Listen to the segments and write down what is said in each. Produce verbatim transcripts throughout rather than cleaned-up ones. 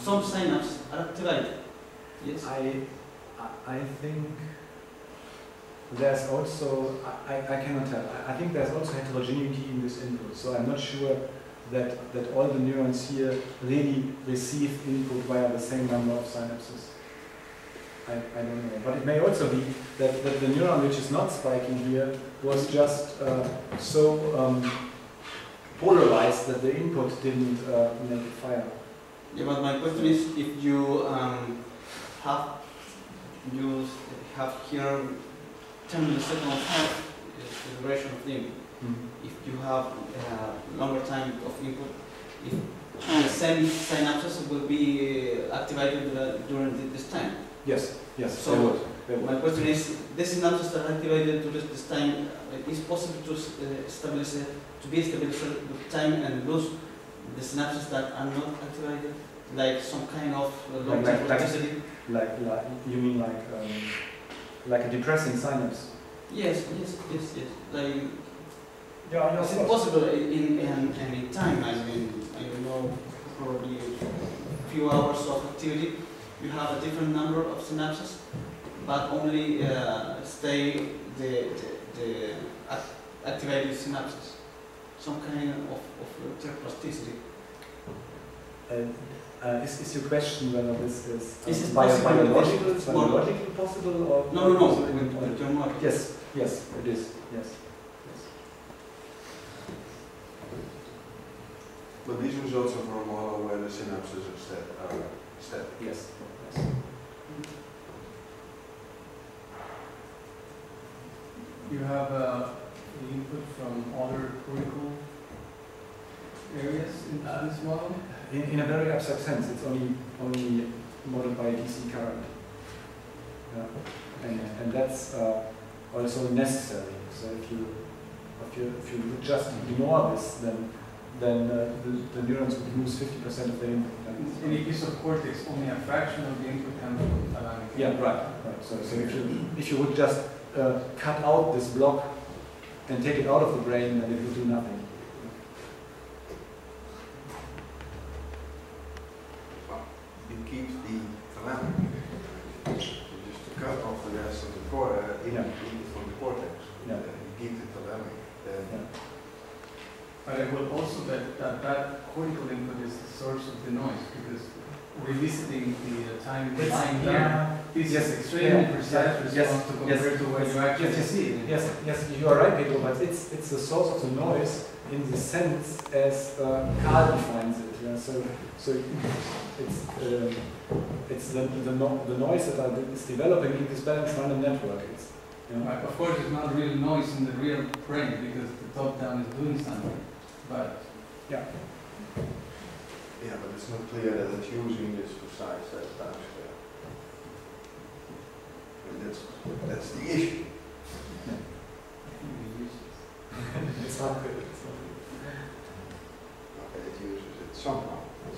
some synapses are activated. Yes. I, I think there's also, I, I cannot tell, I think there's also heterogeneity in this input, so I'm not sure that, that all the neurons here really receive input via the same number of synapses. I, I don't know, but it may also be that, that the neuron which is not spiking here was just uh, so um, polarized that the input didn't uh, make it fire. Yeah, but my question is, if you um, have you have here ten milliseconds of half is the duration of the input. Mm-hmm. If you have uh, longer time of input, if the same synapses will be activated uh, during this time. Yes, yes. So they would. They would. my question is, the synapses that are activated during this time, uh, is possible to uh, establish uh, to be established with time and lose the synapses that are not activated, like some kind of uh, long Like- term like- plasticity? Like, like, you mean like, um, like a depressing synapse? Yes, yes, yes, yes. Like, Yeah, is it possible in, in any time? I mean, I don't know, probably a few hours of activity, you have a different number of synapses, but only uh, stay the, the, the act activated synapses. Some kind of, of uh, plasticity. Uh, uh, is, is your question whether this is, um, Is it bio possible? biological, It's more- biologically possible or? No, no, no, possible in- with, with your model. Yes, yes, it is, yes. yes. But these results are from a model where the synapses are static. Uh, static. Yes, yes. You have uh, the input from other cortical areas in Uh, this model? In, in a very abstract sense, it's only only modeled by a D C current. Yeah. And, and that's uh, also necessary. So if you if you if you would just ignore this, then then uh, the, the neurons would lose fifty percent of their input. In the case of cortex, only a fraction of the input comes from thalamic. Yeah, right, right. So, so if you if you would just uh, cut out this block and take it out of the brain, then it would do nothing. It keeps the thalamic. You just cut off the rest of the core, uh, in, Yeah. in from the cortex. Yeah. Uh, you keep the thalamic. Then Yeah. But it will also that, that that cortical input is the source of the noise, because revisiting the uh, time It's- lying yeah. there, this Yes, is extremely yeah, precise yeah, response yes, to yes, compare to what yes, you actually yes, yes, see. Yes, yes, you are right, Pedro, but it's it's the source of the noise in the sense as uh, Carl defines it. Yeah? So so it's uh, it's the the, no, the noise that are, is developing in this balanced random network. It's, you know, Right, of course, it's not real noise in the real brain because the top down is doing something. But yeah. yeah, but it's not clear that it's using this precise uh, time scale. And that's that's the issue. It's not good. It's not good. Okay, it uses it somehow.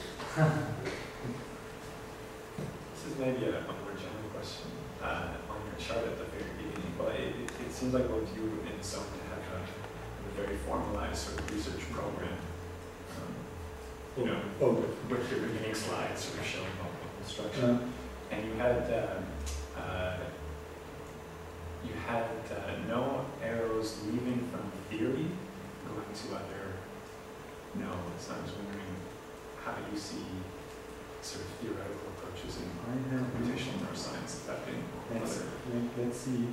This is maybe a, a more general question uh, on your chart at the very beginning, but it, it seems like both you and Sonia have a, a very formalized sort of research program. Um, you know, Oh, with your beginning slides sort of showing multiple structure. uh, And you had um, uh, you had uh, no arrows leaving from theory going to other nodes. I was wondering, how do you see sort of theoretical approaches in I have computational neuroscience affecting Let's, other? let, let's see.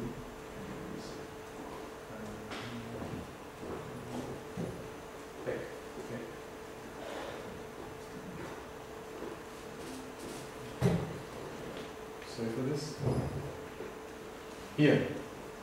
Okay. Okay. Sorry for this. Here.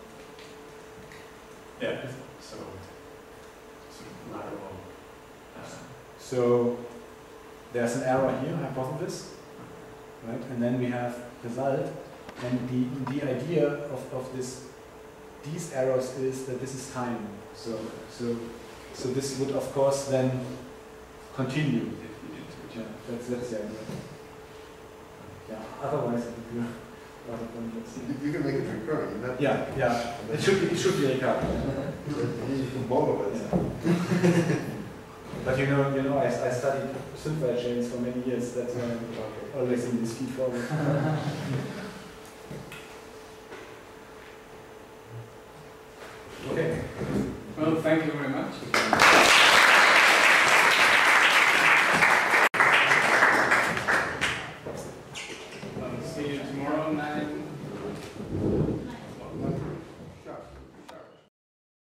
Yeah. So sort of lateral. Uh, So there's an error here, hypothesis, right? And then we have result. And the the idea of, of this these errors is that this is time. So so so this would of course then continue if you did it. Yeah, that's that's the idea. Yeah. Otherwise it would be rather complex. You, you can make it recurring. That, Yeah, yeah. It should be it should be recurrent. You can model it. Yeah. But you know, you know, I, I studied synthwave chains for many years. That's why I'm always in this feed forward.